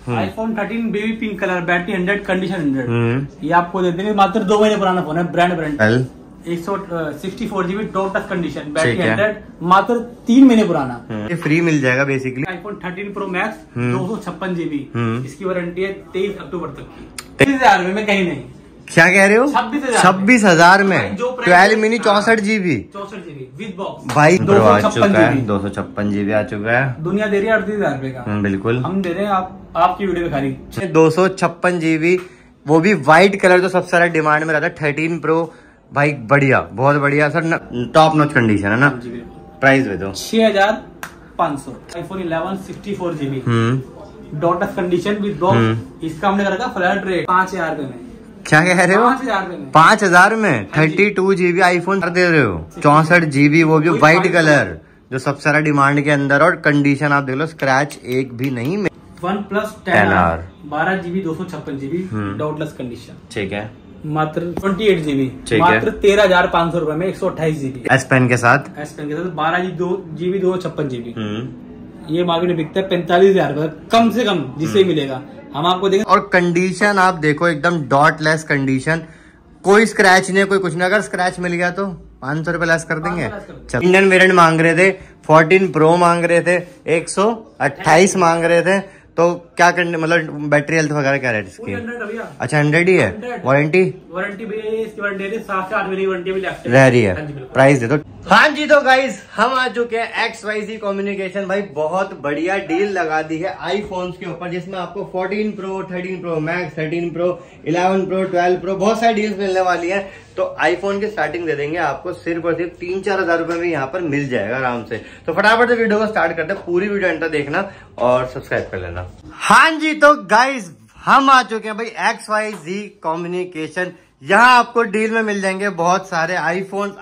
iPhone 13 baby pink colour, battery 100, condition 100। ये आपको दे देंगे मात्र 2 महीने पुराना फोन है, brand 164 GB top touch condition, battery 100, मात्र 3 महीने पुराना। ये फ्री मिल जाएगा basically. iPhone 13 Pro Max 256 GB, इसकी वारंटी है 23 अक्टूबर तक की। 30,000 में कहीं नहीं। क्या कह रहे हो? 26,000 में 12 मिनी 64 GB विद बॉक्स भाई। 256 GB आ चुका है। दुनिया दे रही है 38,000 रुपए का। बिल्कुल हम दे रहे हैं आपकी वीडियो में खाली 256 GB, वो भी व्हाइट कलर जो सबसे ज्यादा डिमांड में रहता है। 13 Pro भाई बढ़िया, बहुत बढ़िया सर, टॉप नॉच कंडीशन है ना। प्राइस दे दो 6,500। iPhone 11 64 GB dot touch condition with box, इसका हमने करा था फ्लैट रेट 5,000 रुपए में। क्या कह रहे हो? 5,000 में 32 GB आईफोन दे रहे हो, 64 GB, वो भी व्हाइट कलर जो सबसे सारा डिमांड के अंदर। और कंडीशन आप देख लो, स्क्रैच एक भी नहीं। OnePlus 10R 12 GB 256 GB dotless condition, ठीक है, मात्र 28 GB, मात्र 13,500 रुपए में 128 GB S Pen के साथ 12 GB 256 GB। ये मार्केट में बिकता है 45,000 रुपए कम से कम, जिससे मिलेगा हम आपको देंगे। और कंडीशन आप देखो एकदम डॉटलेस कंडीशन, कोई स्क्रैच नहीं, कोई कुछ नहीं। अगर स्क्रैच मिल गया तो 500 रुपए लेस कर देंगे। इंडियन वेरिएंट मांग रहे थे, 14 Pro मांग रहे थे, 128 मांग रहे थे, तो क्या करने, मतलब बैटरी हेल्थ वगैरह क्या रेट इसकी? 100 अच्छा 100 ही है। वारंटी रह रही है। प्राइस दे दो। हाँ जी, तो गाइज हम आ चुके हैं XYZ कम्युनिकेशन। भाई बहुत बढ़िया डील लगा दी है आईफोन्स के ऊपर, जिसमें आपको 14 Pro, 13 Pro Max, 13 Pro, 11 Pro, 12 Pro बहुत सारी डील्स मिलने वाली है। तो आईफोन की स्टार्टिंग दे देंगे आपको सिर्फ और सिर्फ 3-4 हजार रुपए में यहाँ पर मिल जाएगा आराम से। तो फटाफट से वीडियो को स्टार्ट करते हैं, पूरी वीडियो एंटर देखना और सब्सक्राइब कर लेना। हाँ जी, तो गाइज हम आ चुके हैं भाई XYZ कम्युनिकेशन। यहाँ आपको डील में मिल जाएंगे बहुत सारे आईफोन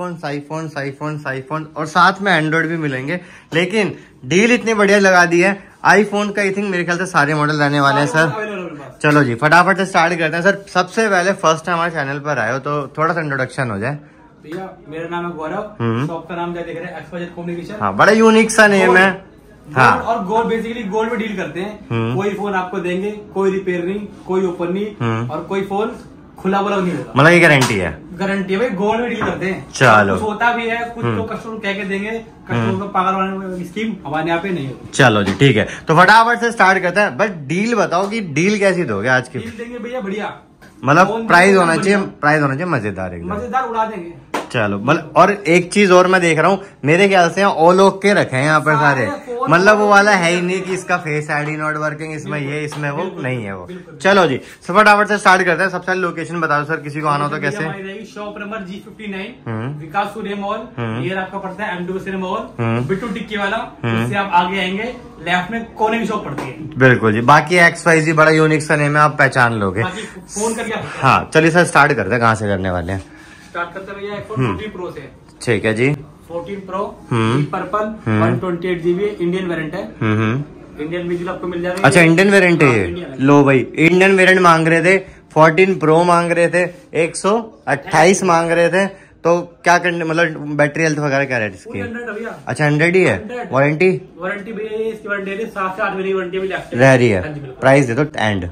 और साथ में एंड्रॉइड भी मिलेंगे। लेकिन डील इतनी बढ़िया लगा दी है आईफोन का, आई थिंक मेरे ख्याल से सारे मॉडल रहने वाले हैं सर। चलो जी फटाफट से स्टार्ट करते हैं सर। सबसे पहले फर्स्ट टाइम हमारे चैनल पर आए हो तो थोड़ा सा इंट्रोडक्शन हो जाए। भैया मेरा नाम है गौरव, शॉप का नाम क्या देख रहे हैं? XYZ communication. हाँ, बड़ा यूनिक सा नेम है। हाँ, और गोल्ड, बेसिकली गोल्ड में डील करते हैं। कोई फोन आपको देंगे, कोई रिपेयर नहीं, कोई ओपन नहीं, और कोई फोन खुला बोला नहीं होगा। मतलब ये गारंटी है? गारंटी है भाई, गोल्ड में डील करते हैं। चलो, कुछ होता भी है, कुछ तो कस्टमर कह के देंगे, कस्टमर को पागल वाली स्कीम हमारे यहाँ पे नहीं होती। चलो जी ठीक है, तो फटाफट से स्टार्ट करते हैं। बट डील बताओ कि डील कैसी दोगे आज की? डील देंगे भैया बढ़िया, मतलब प्राइस होना चाहिए मजेदार, मजेदार उड़ा देंगे। चलो, मतलब और एक चीज और मैं देख रहा हूँ, मेरे ख्याल से ऑल ओक के रखे हैं यहाँ पर सारे, मतलब वो वाला है ही नहीं कि इसका फेस आईडी नॉट वर्किंग, इसमें ये, इसमें वो नहीं है वो। चलो जी फटाफट से स्टार्ट करते हैं। सबसे पहले लोकेशन बता दो सर, किसी को आना हो तो कैसे? Shop number G59 Vikas Surya mall, ये आपका पड़ता है M2 सिनेमा मॉल, बिट्टू टिक्की वाला। उससे आप आगे आएंगे, लेफ्ट में कोने की शॉप पड़ती है। बिल्कुल जी, बाकी XYZ बड़ा यूनिक सा नेम है, आप पहचान लोगे। फोन करके हाँ चलिए सर स्टार्ट करते हैं, कहाँ से करने वाले हैं? स्टार्ट करते हैं भैया iPhone 14 Pro से। ठीक है जी, 14 Pro purple 128 GB Indian variant है। इंडियन बिजली आपको मिल जाएगा। अच्छा इंडियन वेरिएंट है ये? लो भाई, इंडियन वेरिएंट मांग रहे थे, 14 Pro मांग रहे थे, 128 मांग रहे थे, तो क्या करने, मतलब बैटरी हेल्थ वगैरह क्या रेट इसकी? 100 अच्छा 100 ही है। वारंटी भैया इसकी वारंटी 7 से 8 महीने वारंटी भी रह रही है। प्राइस दे दो एंड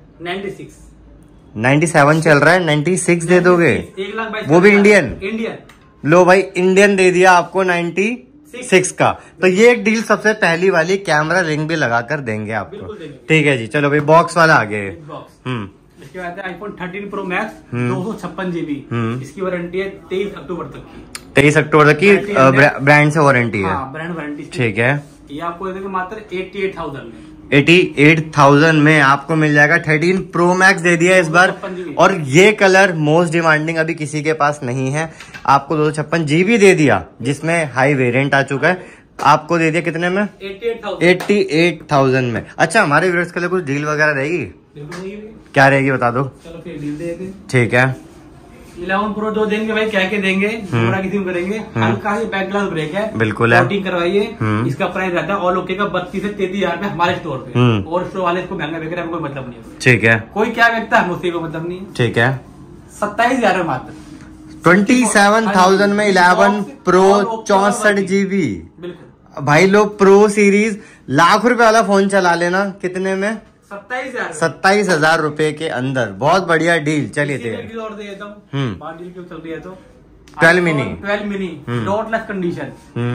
97 चल रहा है, 96 दे दोगे? 1,22,000 वो भी इंडियन। लो भाई, इंडियन दे दिया आपको 96 का। तो ये एक डील सबसे पहली वाली, कैमरा रिंग भी लगा कर देंगे आपको। ठीक है जी, चलो भाई बॉक्स वाला आगे। इसके बाद है iPhone 13 Pro Max 256 GB, इसकी वारंटी है 23 अक्टूबर तक की। 23 अक्टूबर तक की ब्रांड से वारंटी है? Brand warranty. ठीक है, ये आपको देंगे मात्र 88,000 में। 88,000 में आपको मिल जाएगा। 13 Pro Max दे दिया इस बार, और ये कलर मोस्ट डिमांडिंग अभी किसी के पास नहीं है। आपको 256 GB दे दिया, जिसमें हाई वेरिएंट आ चुका है। आपको दे दिया कितने में? 88,000 में। अच्छा, हमारे व्यूअर्स के लिए कुछ डील वगैरह रहेगी? क्या रहेगी बता दो। चलो फिर डील देंगे। ठीक है, 11 Pro जो देंगे भाई, क्या क्या देंगे, पूरा किसी को करेंगे। हल्का ही बैक ग्लास ब्रेक है, बिल्कुल है, कोटिंग करवाइए। इसका प्राइस रहता है ऑल ओके का 32 से 33,000 में हमारे स्टोर पे। और स्टोर वाले इसको महंगा बेच रहे हैं, कोई मतलब नहीं है। ठीक है, कोई क्या बेचता है मुझसे, को मतलब नहीं। ठीक है, 27,000 में मात्र 27,000 में 11 Pro 64 GB। भाई लोग प्रो सीरीज लाख रुपए वाला फोन चला लेना, कितने में? 27,000 रुपए के अंदर, बहुत बढ़िया डील। चलिए डील और दे देता हूँ, डील क्यों चल रही है तो 12 मिनी डॉटलेस कंडीशन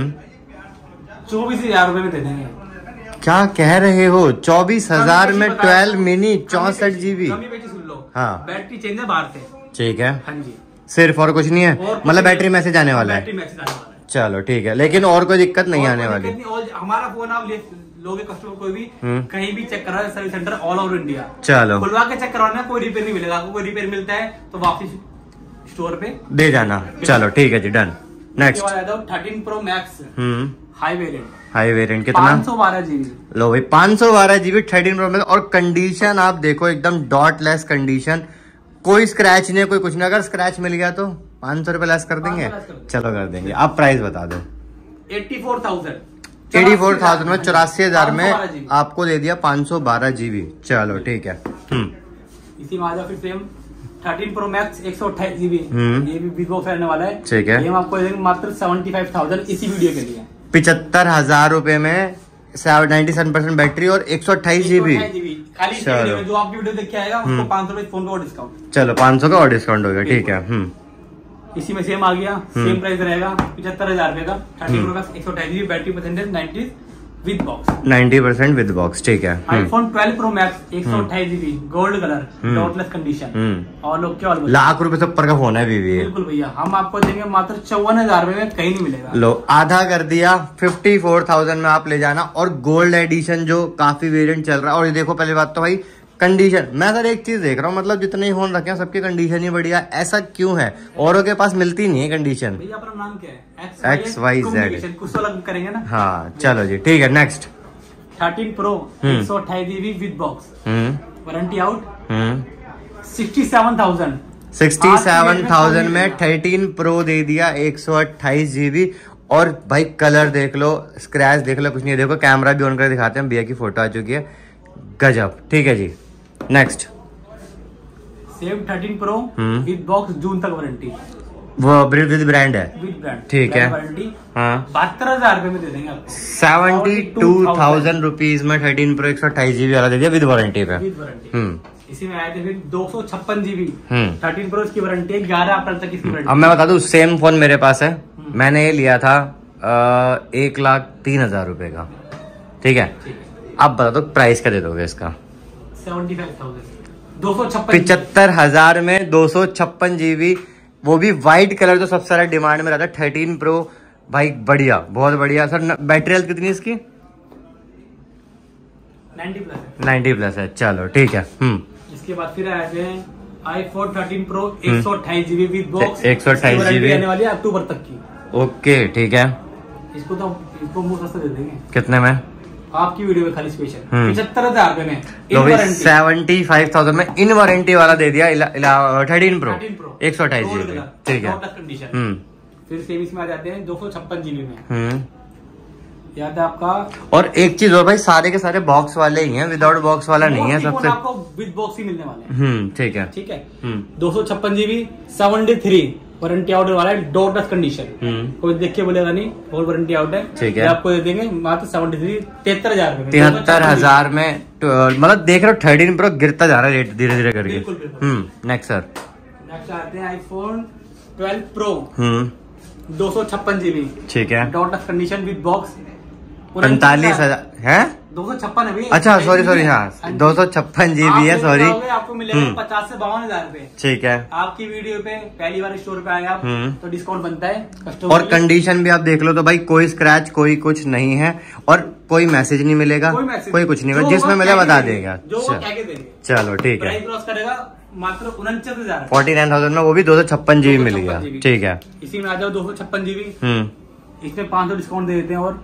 24,000 रुपए में दे देंगे। क्या कह रहे हो? 24,000 में 12 मिनी 64 GB। सुन लो, हाँ, बैटरी चेंज है बाहर से। ठीक है, हाँ जी, सिर्फ और कुछ नहीं है, मतलब बैटरी मैसेज आने वाला है। चलो ठीक है, लेकिन और कोई दिक्कत नहीं आने वाली। हमारा फोन आप लोगे कस्टमर कोई भी कहीं भी चेक करा, service centre all over India. चलो खुलवा के चेक करवाना, कोई रिपेयर नहीं मिलेगा आपको। कोई रिपेयर मिलता है तो वापस स्टोर पे दे जाना। चलो ठीक है जी, done. Next 13 Pro Max high variant. High variant कितना? 512 GB। लो भाई 512 GB 13 Pro Max। और कंडीशन आप देखो एकदम डॉटलेस कंडीशन, कोई स्क्रैच नहीं, कोई कुछ नहीं। अगर स्क्रैच मिल गया तो 500 रुपए लेस कर देंगे। चलो कर देंगे। आप प्राइस बता दो। 84,000 में 84,000 में आपको दे दिया 512 GB। चलो ठीक है। इसी में आ जाओ फिर सेम 13 Pro Max 128 GB। ये भी बिग ऑफर आने वाला है। ठीक है, ये हम आपको देंगे मात्र 75,000 इसी वीडियो के लिए। 75,000 रुपए में 97% बैटरी और 128 GB। चलो, जो आपकी वीडियो देख के आएगा उसको 500 रुपए फोन पे और डिस्काउंट। चलो 500 का और डिस्काउंट हो गया। ठीक है। इसी में सेम आ गया, सेम प्राइस रहेगा 75,000 रुपए का। 13 Pro Max 128 GB battery percentage 90 with box, 90% with box. ठीक है। iPhone 12 Pro Max 128 GB gold colour dotless condition और लोग क्या लाख रुपए से ऊपर का फोन है बीवी। बिल्कुल भैया, हम आपको देंगे मात्र 54,000 रुपए में, कहीं नहीं मिलेगा। लो आधा कर दिया, 54,000 में आप ले जाना। और गोल्ड एडिशन जो काफी वेरिएंट चल रहा है। और ये देखो, पहली बात तो भाई कंडीशन, मैं सर एक चीज देख रहा हूँ, मतलब जितने ही फोन रखे हैं सबकी कंडीशन ही बढ़िया। ऐसा क्यों है? औरों के पास मिलती नहीं है कंडीशन। भैया अपना नाम क्या है? XYZ। कुछ तो अलग करेंगे ना। हाँ चलो जी ठीक है। Next 13 Pro 128 GB with box, warranty out 67,000। 67,000 में 13 Pro दे दिया 128 GB। और भाई कलर देख लो, स्क्रैच देख लो, कुछ नहीं। देखो कैमरा भी ऑन कर दिखाते हैं, भैया की फोटो आ चुकी है, गजब। ठीक है जी। Next same 13 Pro with box जून तक वारंटी, वो विद ब्रांड है। विद ब्रांड, ठीक है। वारंटी। हाँ 72,000 रुपए में दे देंगे आपको। 72,000 रुपीज में 13 Pro 128 GB वाला दे दिया विद वारंटी पे। इसी में आए थे फिर 256 GB 13 Pro की वारंटी है, 11 अप्रैल तक इसकी वारंटी। अब मैं बता दूं, सेम फोन मेरे पास है, मैंने ये लिया था 1,03,000 रुपए का। ठीक है, अब बता दो प्राइस क्या दे दोगे इसका? 75,000 में 256 GB, वो भी व्हाइट कलर, जो सबसे सारा डिमांड में रहता है। 13 Pro भाई बढ़िया, बहुत बढ़िया। सर बैटरी हेल्थ कितनी है इसकी? 90+ है। चलो ठीक है। इसके बाद फिर आए थे iPhone 13 Pro 128 GB with box, 128 GB आने वाली है अक्टूबर तक की। ओके ठीक है। इसको मुंह सस्ता दे देंगे। कितने में? आपकी वीडियो में खाली स्पेशल 75,000 रुपए में 75,000 में इन वारंटी वाला दे दिया 13 Pro 128 GB। ठीक है। फिर सेम इसमें आ जाते हैं 256 GB में, याद है आपका। और एक चीज और भाई, सारे के सारे बॉक्स वाले ही हैं, विदाउट बॉक्स वाला नहीं है। सबसे आपको विद बॉक्स ही मिलने वाले हैं। ठीक है। ठीक है। 256 GB 73 वारंटी आउट वाला है, डॉटलेस कंडीशन, कोई देख के बोलेगा नहीं, और वारंटी आउट है। ठीक है। आपको दे देंगे मात्र 73,000 रुपए। 73,000 में मतलब देख रहे हो 13 Pro गिरता जा रहा है रेट धीरे धीरे करके। नेक्स्ट सर, नेक्स्ट आते हैं iPhone 12 Pro 256 GB। ठीक है। डॉटलेस कंडीशन विद बॉक्स 45,000 है। 256 है। अच्छा सॉरी हाँ 256 GB है। सॉरी, आपको मिलेगा 50 से 52,000 रुपए। ठीक है। आपकी वीडियो पे पहली बार स्टोर पे आए आप तो डिस्काउंट बनता है कस्टमर। और कंडीशन भी आप देख लो तो भाई कोई स्क्रैच कोई कुछ नहीं है, और कोई मैसेज नहीं मिलेगा, कोई कुछ नहीं, जिसमें मिले बता देगा। चलो ठीक है। क्रॉस करेगा मात्र 49,000 49,000 में, वो भी 256 GB मिल गया। ठीक है। इसी में आ जाओ 256 GB, इसमें 500 डिस्काउंट दे देते हैं और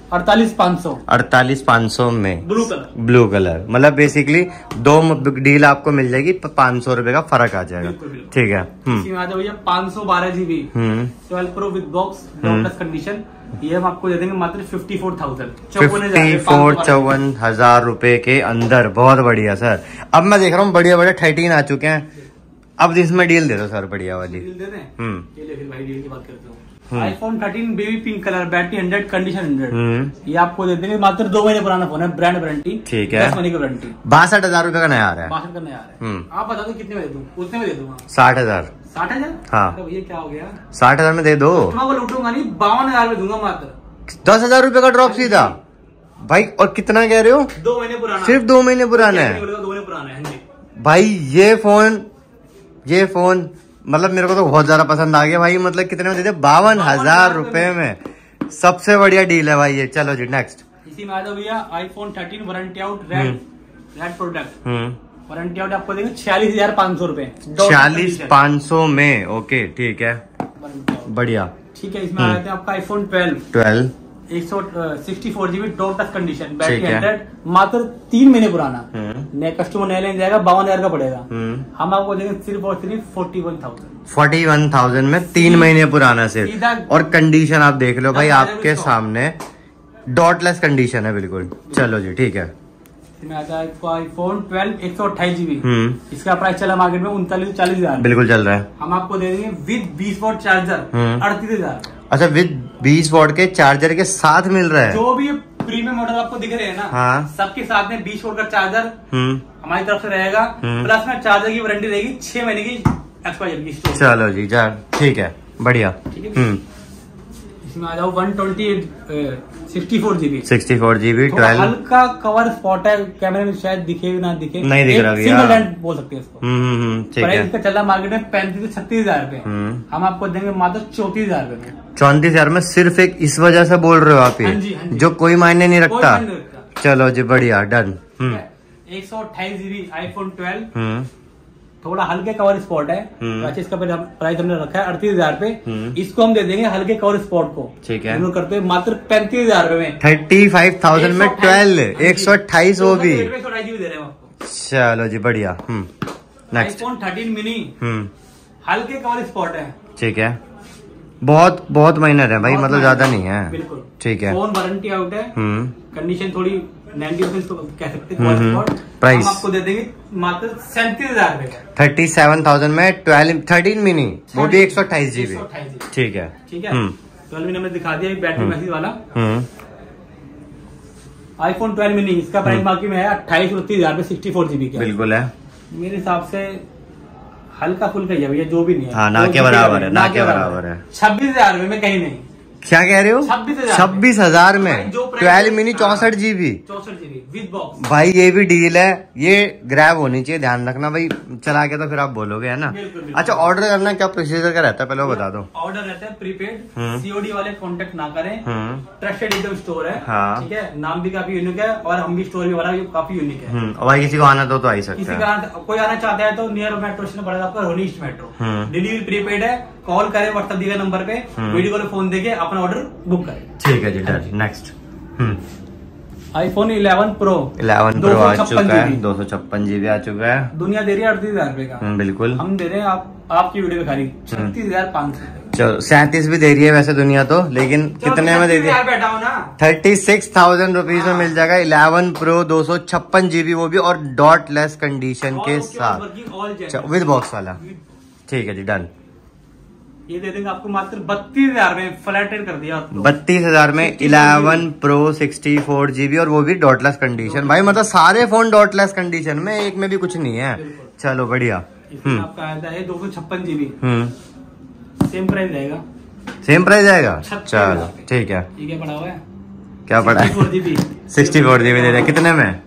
48,500 में ब्लू कलर मतलब बेसिकली 2 डील आपको मिल जाएगी, 500 रुपए का फर्क आ जाएगा। ठीक है। इसमें आ जाओ भैया 512 GB 12 Pro with box dotless condition, ये हम आपको दे देंगे मात्र 54,000 रुपए के अंदर। बहुत बढ़िया सर। अब मैं देख रहा हूँ बढ़िया बढ़िया 13 आ चुके हैं, अब इसमें डील दे दो सर, बढ़िया वाली डील दे दें। ये ले फिर भाई डील की बात करते हो। iPhone 13 baby pink colour, battery 100, condition 100। ये आपको दे देंगे मात्र 2 महीने पुराना फोन है, ब्रांड वारंटी। ठीक है, 10 महीने की वारंटी। 62,000 रुपए का नया आ रहा है। 62 का नया आ रहा है। आप बता दो कितने में दे दूं? उतने में दे दूंगा। 60,000। 60,000? हाँ भैया क्या हो गया? 60,000 में दे दो। को लूटूंगा नहीं, 52,000 में दूंगा मात्र। 10,000 रुपए का ड्रॉप सीधा भाई। और कितना कह रहे हो? 2 महीने पुराना। सिर्फ 2 महीने पुराना है 2 महीने पुराना है भाई। ये फोन मतलब मेरे को तो बहुत ज्यादा पसंद आ गया भाई। मतलब कितने में दे दे? 52,000 रुपए में। सबसे बढ़िया डील है भाई ये। चलो जी नेक्स्ट। इसी में आ जाओ भैया, iPhone 13 warranty out, red product. Warranty out आपको देंगे 46,500 रुपए। 46,500 में। ओके ठीक है, बढ़िया। ठीक है, इसमें आ जाते हैं आपका iPhone 12 164 GB top touch condition, battery 100, मात्र 3 महीने पुराना। नए कस्टमर नया लेने जाएगा 52,000 का पड़ेगा। हम आपको देंगे सिर्फ और सिर्फ 41,000 में 3 महीने पुराना सिर्फ। और कंडीशन आप देख लो भाई आपके सामने, डॉटलेस कंडीशन है बिल्कुल। चलो जी ठीक है। इसमें आता है आपको iPhone 12 128 GB। इसका प्राइस चला मार्केट में 39-40,000 बिल्कुल चल रहा है। हम आपको दे देंगे विद 20 वॉट चार्जर 38,000। अच्छा, विद 20 वॉट के चार्जर के साथ मिल रहा है? जो भी प्रीमियम मॉडल आपको दिख रहे हैं ना, हाँ, सबके साथ में 20 वोल्ट का चार्जर हमारी तरफ से रहेगा। प्लस में चार्जर की वारंटी रहेगी 6 महीने की एक्सपायरी की। चलो जी जा, ठीक है, बढ़िया। ठीक है, इसमें आ जाओ 64 GB 12। हल्का कवर स्पॉट है, कैमरे में शायद दिखे ना दिखे, नहीं दिख रहा, सिंगल हैंड बोल सकते हैं इसको। प्राइस इसका चला मार्केट में 35 से 36,000 रुपए। हम आपको देंगे मात्र 34,000 रुपए में। 34,000 में सिर्फ एक इस वजह से बोल रहे हो आप ये, जो कोई मायने नहीं रखता। चलो जी बढ़िया, डन। 128 GB iPhone 12, थोड़ा हल्के कवर स्पॉट है। तो इसका प्राइस हमने रखा है 38,000 रुपए। इसको हम दे देंगे हल्के कवर स्पॉट को। ठीक है, करते हैं मात्र 35,000 रुपए में। 35,000 में 12 128 वो भी। 128 GB दे रहे हैं आपको। चलो जी बढ़िया। नेक्स्ट iPhone 13 मिनी, हल्के कवर स्पॉट है। ठीक है, बहुत बहुत माइनर है भाई, मतलब ज्यादा नहीं है। बिल्कुल ठीक है। फोन वारंटी आउट है, कंडीशन थोड़ी 90% तो कह सकते हैं। प्राइस आपको दे देंगे मात्र 37,000 रुपए का। 37,000 में 13 मिनी, वो भी 128 GB। ठीक है, ठीक है। 12 मिनी हमने दिखा दिया, बैटरी मैसेज वाला iPhone 12 मिनी। इसका प्राइस मार्केट में है 28-29,000 में 64 GB का। बिल्कुल है, मेरे हिसाब से हल्का फुल्का ही है भैया, जो भी नहीं है। हाँ, ना के बराबर है, ना के बराबर है। 26,000 रुपए में कहीं नहीं। क्या कह रहे हो? 26,000 में 12 मिनी 64 GB विद बॉक्स। भाई ये भी डील है, ये ग्रैब होनी चाहिए, ध्यान रखना भाई। चला के तो फिर आप बोलोगे, है ना। अच्छा, ऑर्डर करना क्या प्रोसीजर का रहता है, पहले वो बता दो। ऑर्डर रहता है प्रीपेड, COD वाले कांटेक्ट ना करें। ट्रस्टेड एकदम स्टोर है, ठीक है। नाम भी काफी यूनिक है और हम भी स्टोर भी वाला काफी यूनिक है। और भाई किसी को आना तो आ ही सकता है। किसी का कोई आना चाहता है तो नियर मेट्रो स्टेशन पड़ेगा आपका, Rohini east metro. Delivery prepaid है, कॉल करे व्हाट्सएप दिए नंबर पे, वीडियो कॉल फोन देके अपना ऑर्डर बुक करें। ठीक है जी, done. Next iPhone 11 Pro 11 Pro आ चुका है, 256 GB आ चुका है। दुनिया दे रही है 38,000 रुपए का। बिल्कुल, हम दे रहे हैं आपकी वीडियो पे खाली 36,500। चलो 37 भी दे रही है वैसे दुनिया तो, लेकिन कितने में दे दी? 36,000 रुपीज में मिल जाएगा 11 Pro 256 GB, वो भी और डॉटलेस कंडीशन के साथ, विद बॉक्स वाला। ठीक है जी, डन। ये दे देंगे आपको मात्र 32,000 में, फ्लैट रेट कर दिया। 32,000 में 11 Pro 64 GB और वो भी डॉटलेस कंडीशन। भाई मतलब सारे फोन डॉटलेस कंडीशन में, एक में भी कुछ नहीं है। चलो बढ़िया। आपका आता है 256 GB, सेम प्राइस रहेगा। सेम प्राइस आएगा, चलो ठीक है। क्या पड़ा हुआ है? क्या पड़ा है? 64 GB दे रहे, कितने में?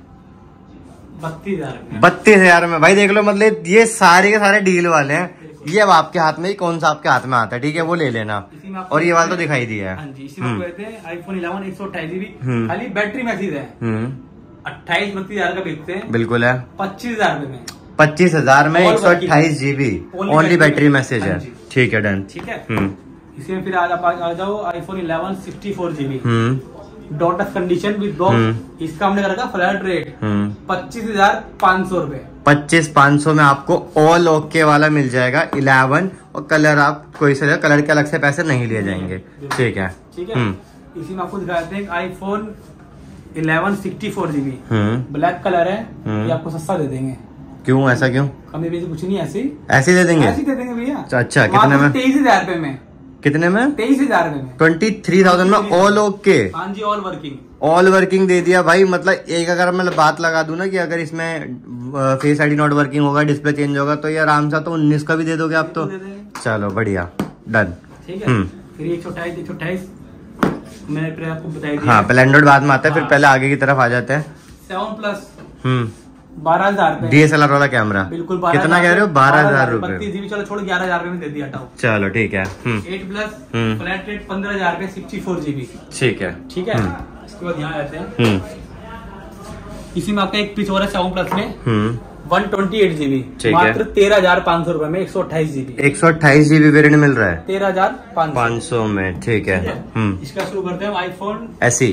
32,000 में। भाई देख लो, मतलब ये सारे के सारे डील वाले हैं। ये अब आपके हाथ में, कौन सा आपके हाथ में आता है, ठीक है, वो ले लेना। और ये वाला तो दिखाई दिया है। iPhone 11 128 GB, खाली बैटरी मैसेज है। 28-32,000 का बिकते हैं। बिल्कुल है, 25,000 में। 25,000 में 128 GB ओनली बैटरी मैसेज है। ठीक है, डन। ठीक है, इसमें फिर आ जाओ iPhone 11 64 GB dotless condition with box. इसका हमने रखा फ्लैट रेट 25,500 रुपए। 25,500 में आपको ऑल ओके वाला मिल जाएगा 11, और कलर आप कोई से कलर के अलग से पैसे नहीं लिए जाएंगे। ठीक है, ठीक है। इसी में आपको दिखाते हैं iPhone 11 64 GB ब्लैक कलर है, ये आपको सस्ता दे देंगे। क्यों, ऐसा क्यों? कमी बेसी कुछ नहीं, ऐसे ही दे देंगे। ऐसे दे देंगे भैया। अच्छा, कितने में? 23,000 रुपए में। कितने में? 23,000 में। 23,000 में ऑल ओके। हाँ जी, ऑल वर्किंग। ऑल वर्किंग दे दिया भाई। मतलब एक अगर मैं बात लगा दूं ना कि अगर इसमें फेस आईडी नॉट वर्किंग होगा, डिस्प्ले चेंज होगा, तो ये आराम से तो 19 का भी दे दोगे आप तो। चलो बढ़िया, डन। ठीक है। फिर 128 मैंने फिर आपको बताया। हाँ, पहले एंड्रॉइड बाद में आता है, फिर पहले आगे की तरफ आ जाते हैं। 7 प्लस 12,000 DSLR वाला कैमरा। बिल्कुल। कितना कह रहे हो? 12,000 रुपए। 32 GB। चलो छोड़ 11,000 में दे दिया, हटाओ। चलो ठीक है। 8 प्लस फ्लैट रेट 15,000 रुपए, 64 GB। ठीक है। ठीक है। इसके बाद यहाँ आते हैं। इसी में आपका एक पीस हो रहा है 7 प्लस में 128 GB, मात्र 13,500 रुपए में 128 GB। 128 GB वेरिएंट मिल रहा है 13,500 में। ठीक है। इसका शुरू करते हैं आईफोन SE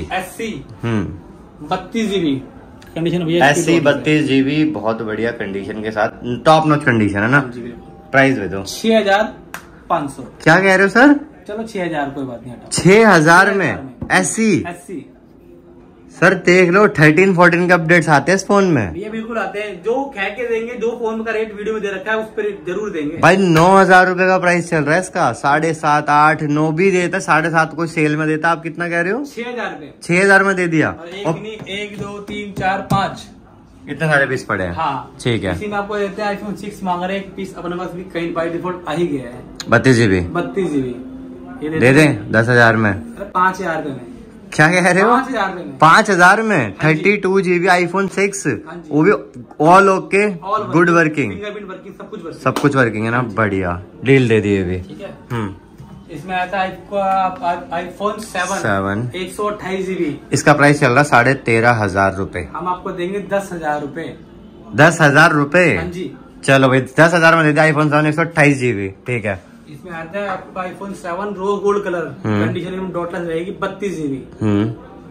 32 GB कंडीशन भैया। SE 32 GB बहुत बढ़िया कंडीशन के साथ, टॉप नॉच कंडीशन है ना। प्राइस दे दो। 6,500। क्या कह रहे हो सर? चलो 6,000, कोई बात नहीं। 6,000 में SE सर देख लो, 13-14 के अपडेट्स आते हैं इस फोन में। ये बिल्कुल आते हैं, जो कह के देंगे, जो फोन का रेट वीडियो में दे रखा है उस पर जरूर देंगे भाई। 9,000 रुपए का प्राइस चल रहा है इसका। 7,500, 8, 9 भी देता है, 7,500 कोई सेल में देता। आप कितना कह रहे हो? 6,000 रुपए। 6,000 में दे दिया। और 1 2 3 4 5 इतने सारे पीस पड़े हैं। हाँ ठीक है। इसी में आपको देते हैं आईफोन 6 मांग रहे हैं, एक पीस अपने पास भी कहीं बाई डिफॉल्ट आ ही गया है। 32 GB 32 GB ये दे दें 10,000 में। 5,000 रुपए में। क्या कह रहे हो? 5,000 रुपए में। 5,000 में 32 GB आईफोन 6, वो भी all okay, good working, fingerprint working, सब कुछ वर्किंग है ना। बढ़िया डील दे दिए भी। ठीक है। इसमें आता है आपको आईफोन 7 128 GB। इसका प्राइस चल रहा है 13,500 रुपए। हम आपको देंगे 10,000 रुपए। 10,000 रुपए? हाँ जी। चलो भाई 10,000 में दे दिया आईफोन 7 128 GB। ठीक है। इसमें आता है आपका iPhone 7 rose gold colour condition में डॉटलेस रहेगी, 32 GB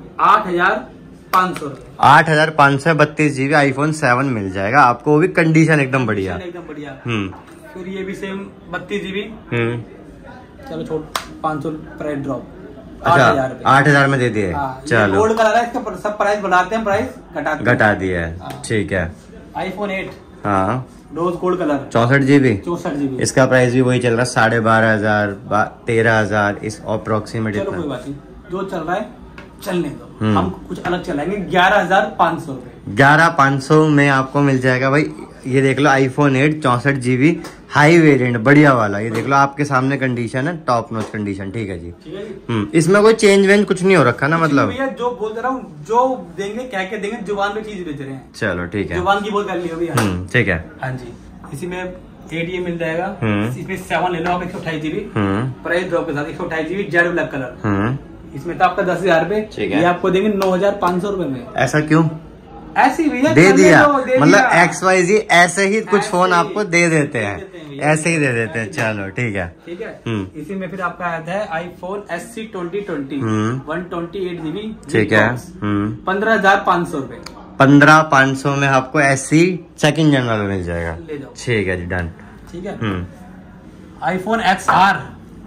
8,500। 8,500 32 GB आईफोन 7 मिल जाएगा आपको, वो भी कंडीशन एकदम बढ़िया। एकदम बढ़िया। फिर ये भी सेम 32 GB। चलो छोड़ 500 प्राइस ड्रॉप। 8,000 में दे दिए। चलो गोल्ड कलर है, इसका सब प्राइस बढ़ाते हैं, प्राइस घटा दिया है। ठीक है। आईफोन 8 हाँ rose gold colour 64 GB। 64 GB। इसका प्राइस भी वही चल रहा है 12,500 13,000 इस अप्रोक्सीमेट। चलो कोई बात नहीं, जो चल रहा है चलने दो। हम कुछ अलग चलाएंगे। 11,500 रुपए। 11,500 में आपको मिल जाएगा भाई। ये देख लो आईफोन 8 64 GB हाई वेरिएंट बढ़िया वाला। ये देख लो आपके सामने कंडीशन है, टॉप नॉच कंडीशन। ठीक है जी। ठीक है जी। इसमें कोई चेंज वेंज कुछ नहीं हो रखा ना, मतलब भैया जो बोल रहा हूँ, जो देंगे क्या क्या देंगे, जुबान पे चीज बेच रहे हैं। चलो ठीक है। जुबान की बहुत वैल्यू है भैया। ठीक है। हाँ जी। इसी में 8 मिल जाएगा। इसमें 7 ले लो आप 128 GB प्राइस ड्रॉप के साथ। 128 GB जेड ब्लैक कलर। इसमें तो आपका 10,000 रुपए, ये आपको देंगे 9,500 रुपए में। ऐसा क्यों? ऐसे ही भैया दे दिया, मतलब XYZ ऐसे ही कुछ फोन आपको दे देते हैं, ऐसे ही दे देते हैं। चलो ठीक है। ठीक है। इसी में फिर आपका आता है आईफोन SE 2020 128 GB। ठीक है। 15,500 रुपए। 15,500 में आपको SE सेकंड जनरल मिल जाएगा। ले जाओ। ठीक है जी, डन। ठीक है। आईफोन XR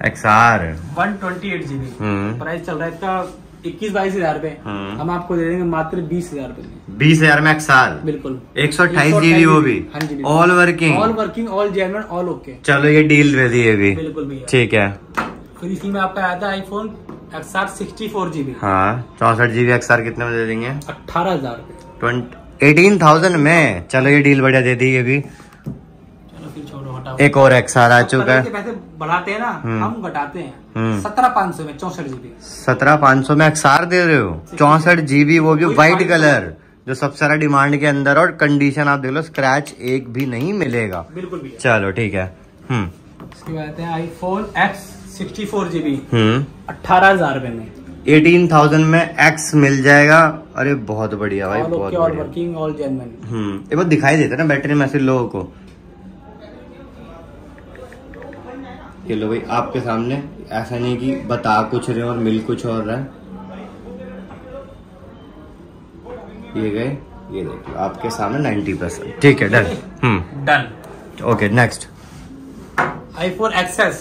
128 GB प्राइस चल रहा है इसका 21-22 रुपए। हम आपको दे देंगे मात्र 20,000 रुपए में। 20,000 में XR बिल्कुल 128 GB, वो भी all working all genuine all okay. चलो ये डील दे दी भी। बिल्कुल भैया। ठीक है। फिर इसी में आपका आता है आईफोन XR 64 GB। हाँ 64 GB XR कितने में दे देंगे? 18,000 रुपए। 18,000 में। चलो ये डील बढ़िया दे दी ये भी। चलो फिर छोड़ो, हटाओ। एक और XR आ चुका है। पैसे बढ़ाते हैं ना, हम घटाते हैं। 17,500 में 64 GB। 17,500 में XR दे रहे हो? 64 GB, वो भी व्हाइट कलर, जो सबसे सारा डिमांड के अंदर। और कंडीशन आप देख लो, स्क्रैच एक भी नहीं मिलेगा। बिल्कुल भी। चलो ठीक है। इसके बाद है आईफोन X 64 GB 18,000 रुपए में। 18,000 में X मिल जाएगा। अरे बहुत बढ़िया भाई, बहुत ऑल वर्किंग ऑल जेन्युइन। ये बहुत दिखाई देता है ना बैटरी में ऐसे लोगों को। ये लो भाई आपके सामने, ऐसा नहीं कि बता कुछ रहे और मिल कुछ और रहा है। ये गए, ये देखो आपके सामने 90%। ठीक है, done. Done. Okay next. IPhone XS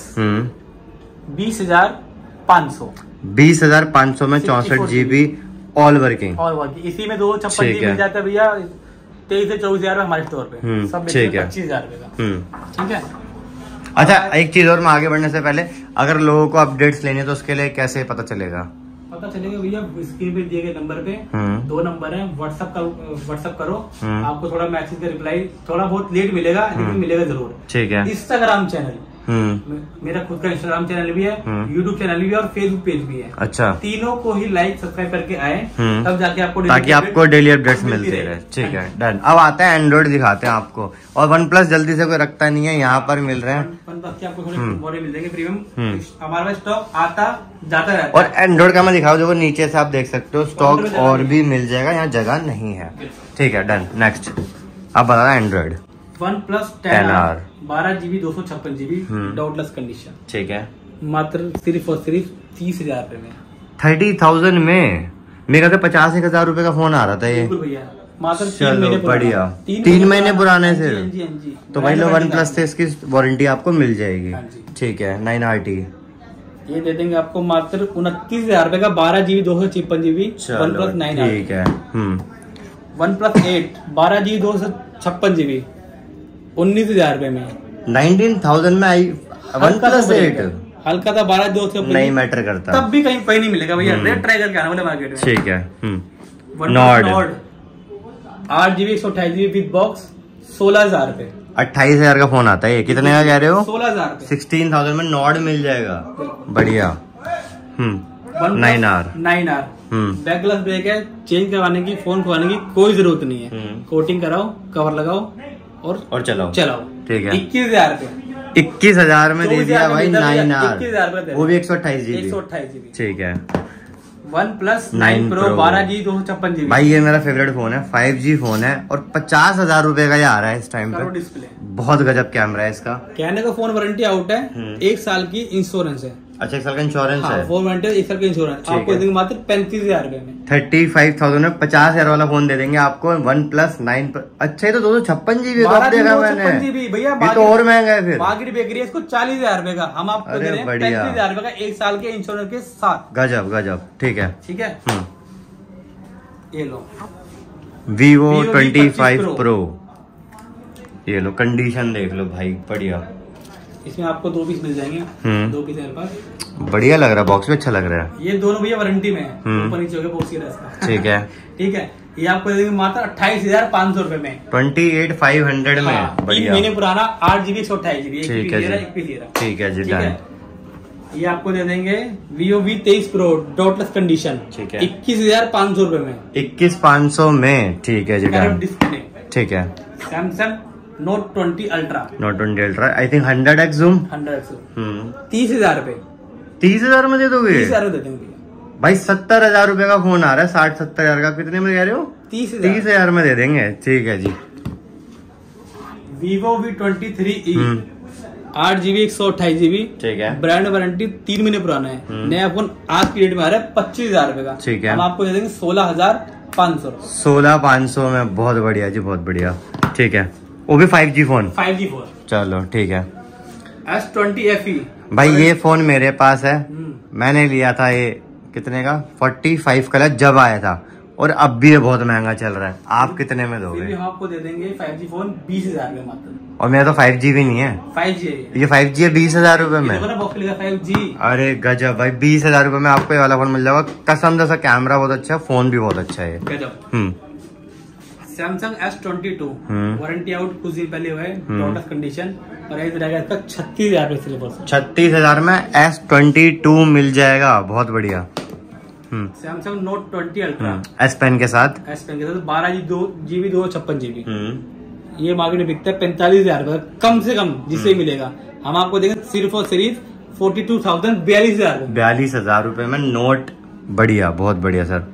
20,500। 20,500 में 64 GB ऑल वर्किंग। इसी में 256 GB मिल जाता है भैया। 23 से 24,000 हमारे स्टोर पे। सब 25,000 रुपए का। ठीक है। अच्छा एक चीज और, मैं आगे बढ़ने से पहले, अगर लोगों को अपडेट्स लेने तो उसके लिए कैसे पता चलेगा? पता चलेगा भैया, स्क्रीन पे दिए गए नंबर पे 2 नंबर है, व्हाट्सएप करो। आपको थोड़ा मैसेज का रिप्लाई थोड़ा बहुत लेट मिलेगा, लेकिन मिलेगा जरूर। ठीक है। इंस्टाग्राम चैनल, मेरा खुद का इंस्टाग्राम चैनल भी है, यूट्यूब चैनल भी है और फेसबुक पेज भी है। अच्छा। तीनों को ही लाइक सब्सक्राइब करके आए, तब जाके आपको ताकि आपको डेली अपडेट्स मिलते रहे। ठीक है, डन। अब आता है एंड्रॉइड, दिखाते हैं आपको। और OnePlus जल्दी से कोई रखता नहीं है, यहाँ पर मिल रहे हैं OnePlus के आपको थोड़े मॉडल मिल जाएंगे प्रीमियम। हमारे पास स्टॉक आता जाता रहता है। और एंड्रॉइड का मैं दिखाऊं, देखो नीचे से आप देख सकते हो स्टॉक और भी मिल जाएगा, यहाँ जगह नहीं है। ठीक है, डन। नेक्स्ट आप बता Android. OnePlus 10R 12 GB 256 GB dotless condition. ठीक है, मात्र सिर्फ और सिर्फ 30,000 रुपए में। 30,000 में मेरा तो 50,000 रुपए का फोन आ रहा था ये। भैया मात्र 3 महीने बढ़िया, 3 महीने पुराने से। तो भाई लो OnePlus से इसकी वारंटी आपको मिल जाएगी। ठीक है, 9RT ये दे देंगे आपको मात्र 29,000 रुपए का, 12 GB 256 GB OnePlus 9R। ठीक है। OnePlus 8 12 GB 256 GB 19,000 रुपए में। 19,000 में आई OnePlus 8 हल्का था, 12 256 नहीं मैटर करता, तब भी कहीं नहीं मिलेगा भैया। रेट ट्राई करके आने वाले मार्केट में। ठीक है। Nord 8 GB 128 GB with box 16,000 रुपए। 28,000 का फोन आता है, कितने का कह रहे हो? 16,000। 16,000 में नॉर्ड मिल जाएगा, बढ़िया। 9R बैक ग्लास ब्रेक है, चेंज करवाने की, फोन खुलवाने की कोई जरूरत नहीं है। कोटिंग कराओ, कवर लगाओ और चलाओ। ठीक है। 21,000 रुपए, 21,000 में दे दिया भाई 9R, वो भी 128 GB। ठीक है। OnePlus 9 Pro 12 GB 256 GB। भाई ये मेरा फेवरेट फोन है, 5G फोन है और 50,000 रुपए का ही आ रहा है इस टाइम पे। डिस्प्ले बहुत गजब कैमरा है इसका। कहने का फोन वारंटी आउट है, 1 साल की इंश्योरेंस है। अच्छा, 1 साल का इंश्योरेंस है। फोन वारंटी 1 साल का इंश्योरेंस आपको देंगे मात्र 35,000 रुपए में। 35,000 में 50,000 वाला फोन दे देंगे आपको OnePlus 9 Pro। अच्छा, ये तो 256 GB देखा मैंने भैया, ये तो और महंगा है फिर। मार्केट बेच रही है इसको 40,000 रुपए का, हम आपको दे रहे हैं 35,000 रुपए का 1 साल के इंश्योरेंस के साथ। गजब गजब। ठीक है। ठीक है। ये लो Vivo 25 Pro, ये लो, कंडीशन देख लो भाई, बढ़िया। इसमें आपको 2 पीस मिल जाएंगे, 2 पीस मेरे पास। बढ़िया लग रहा है, बॉक्स भी अच्छा लग रहा है। ये दोनों भैया वारंटी में है, ऊपर नीचे हो गया बॉक्स इसका। ठीक है। ठीक है, ये आपको दे देंगे मात्र 28,500 रुपए में, 28,500 में। बढ़िया, 3 महीने पुराना, 8 GB 128 GB। ठीक है जी, डन। ये आपको दे देंगे Vivo V23 Pro dotless condition. ठीक है, 21,500 रुपए में। 21,500 में। ठीक है जी, डन। ठीक है। Samsung Note 20 Ultra I think 100x zoom. 100x zoom 30,000 रुपए। 30,000 में दे दोगे? 30,000 में दे देंगे भाई। 70,000 रुपए का फोन आ रहा है, 60-70,000 का। कितने में कह रहे हो? 30,000 में दे देंगे। ठीक है जी। Vivo V23e 8 GB 128 GB। ठीक है। ब्रांड वारंटी 3 महीने पुराना है। नया फोन आज की डेट में आ रहा है 25,000 रुपए का। ठीक है। हम आपको दे देंगे 16,500। 16,500 में, बहुत बढ़िया जी, बहुत बढ़िया। ठीक है, वो भी 5G फोन। 5G फोन, चलो ठीक है। S20 FE भाई, ये फोन मेरे पास है, मैंने लिया था ये कितने का? 45 का जब आया था, और अब भी ये बहुत महंगा चल रहा है। आप कितने में दोगे? हम आपको दे देंगे 5G फोन 20,000 में मात्र। और मेरा तो 5G भी नहीं है, 5G है ये 5G है 20,000 रुपए में। 5G। अरे गजब भाई, 20,000 रुपए में आपको ये वाला फोन मिल जाएगा। कसम से, कैमरा बहुत अच्छा है, फोन भी बहुत अच्छा है। गजब। Samsung S22 वारंटी आउट कुछ दिन पहले हुआ है, डॉटलेस कंडीशन, और प्राइस रहेगा इसका 36,000 रुपए सिर्फ। 36,000 में S22 मिल जाएगा, बहुत बढ़िया। Samsung Note 20 Ultra S Pen के साथ 12 GB 256 GB। ये मार्केट में बिकता है 45,000 रुपए कम से कम, जिससे मिलेगा। हम आपको देंगे सिर्फ और सिर्फ 42,000 42,000 रुपए में नोट। बढ़िया, बहुत बढ़िया sir.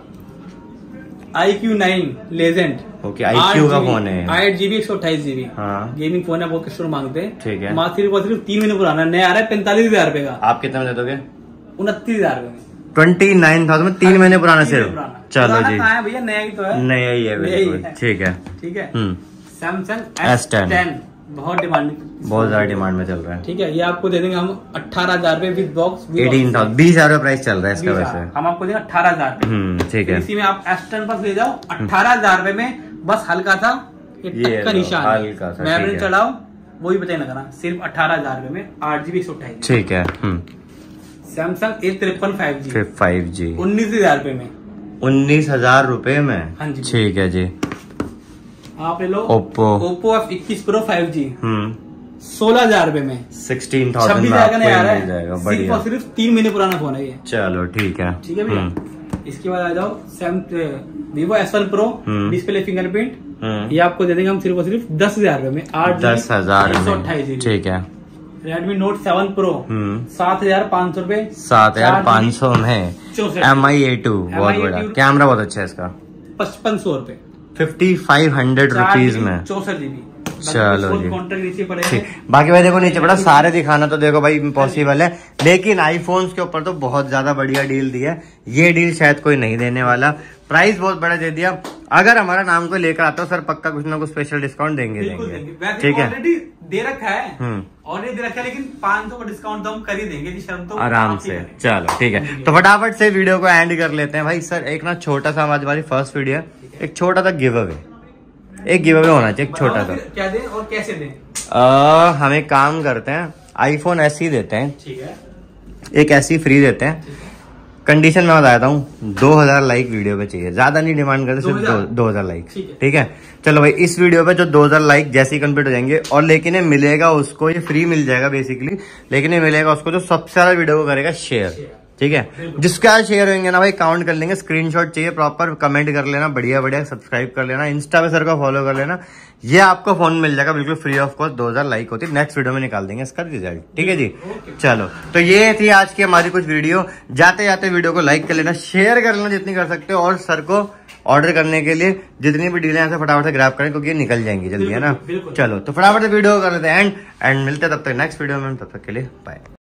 iQOO 9 legend. Okay, iQOO का फोन है, 8 GB 128 GB। हाँ, गेमिंग फोन है, बहुत कस्टमर मांगते हैं। ठीक है। सिर्फ और सिर्फ 3 महीने पुराना, नया आ रहा है 45,000 रुपए का। आप कितने में दे दोगे? 29,000 रुपए में। 29,000 में 3 महीने पुराना सिर्फ। चलो जी भैया, नया ही तो है। नया ही है, बिल्कुल। ठीक है। ठीक है। Samsung S10 बहुत डिमांड, बहुत ज्यादा डिमांड में चल रहा है। ठीक है, ये आपको दे देंगे हम 18,000 रुपए विद बॉक्स। 18,000 20,000 रुपए प्राइस चल रहा है इसका वैसे। हम आपको देंगे 18,000। ठीक है। इसी में आप S10 पर ले जाओ 18,000 रुपए में, बस हल्का सा ये टक का निशान, मैग्नेट चढ़ाओ वो भी पता ना, सिर्फ 18,000 रुपए में 8GB 128GB। ठीक है। सैमसंग A53 5G 19,000 रुपए में। 19,000 रुपए में। हाँ जी। ठीक है जी। आप ले लो ओप्पो F21 Pro 5G 16,000 रुपए में। 16,000 में आपको मिल जाएगा। बढ़िया। सिर्फ 3 महीने पुराना फोन है ये। चलो ठीक है। ठीक है भैया। इसके बाद आ जाओ Vivo S1 Pro display fingerprint, ये आपको दे देंगे हम सिर्फ और सिर्फ 10,000 रुपए में। 10,000 में। 128GB। ठीक है। Redmi Note 7 Pro 7,500 रुपए। 7,500 में। MI A2 बहुत बड़ा कैमरा, बहुत अच्छा है इसका। 5,500 रुपए। 5,500 रुपीज में 64GB। चलो जी। नीचे पड़ेगा। बाकी भाई देखो नीचे पड़ा, सारे दिखाना तो देखो भाई इम्पॉसिबल है, लेकिन आईफोन्स के ऊपर तो बहुत ज्यादा बढ़िया डील दी है। ये डील शायद कोई नहीं देने वाला, प्राइस बहुत बड़ा दे दिया। अगर हमारा नाम को लेकर आता हो सर, पक्का कुछ ना कुछ स्पेशल डिस्काउंट देंगे। ठीक है, ऑलरेडी दे रखा है, ऑलरेडी दे रखा है, लेकिन 500 का डिस्काउंट तो हम कर ही देंगे, शर्म तो आराम से। चलो ठीक है, तो फटाफट से वीडियो को एंड कर लेते हैं भाई। सर एक ना छोटा सा, हमारी फर्स्ट वीडियो है, एक छोटा सा गिव अवे, एक गिव अवे होना चाहिए, एक छोटा सा। क्या दें और कैसे दें? हम एक काम करते हैं, आईफोन ऐसे ही देते हैं। ठीक है, एक ऐसी फ्री देते हैं। कंडीशन मैं बताता हूँ, 2,000 लाइक वीडियो पे चाहिए, ज्यादा नहीं डिमांड करते, सिर्फ 2,000 लाइक। ठीक है, चलो भाई इस वीडियो पे जो 2,000 लाइक जैसे ही कंप्लीट हो जाएंगे, और लेकिन ये मिलेगा उसको, ये फ्री मिल जाएगा बेसिकली, लेकिन ये मिलेगा उसको जो सबसे ज्यादा वीडियो को करेगा शेयर। ठीक है, जिसके आज शेयर होंगे ना भाई, काउंट कर लेंगे, स्क्रीनशॉट चाहिए प्रॉपर, कमेंट कर लेना, बढ़िया बढ़िया, सब्सक्राइब कर लेना, इंस्टा पे सर को फॉलो कर लेना, ये आपको फोन मिल जाएगा बिल्कुल फ्री ऑफ कॉस्ट। 2,000 लाइक होती है, नेक्स्ट वीडियो में निकाल देंगे इसका रिजल्ट। ठीक है जी, चलो तो ये थी आज की हमारी कुछ वीडियो। जाते जाते वीडियो को लाइक कर लेना, शेयर कर लेना जितनी कर सकते हो, और सर को ऑर्डर करने के लिए जितनी भी डील है यहाँ से फटाफट से ग्रैब करें, क्योंकि ये निकल जाएंगी जल्दी, है ना। चलो तो फटाफट से वीडियो कर लेते हैं एंड मिलते हैं तब तक नेक्स्ट वीडियो में, तब तक के लिए बाय।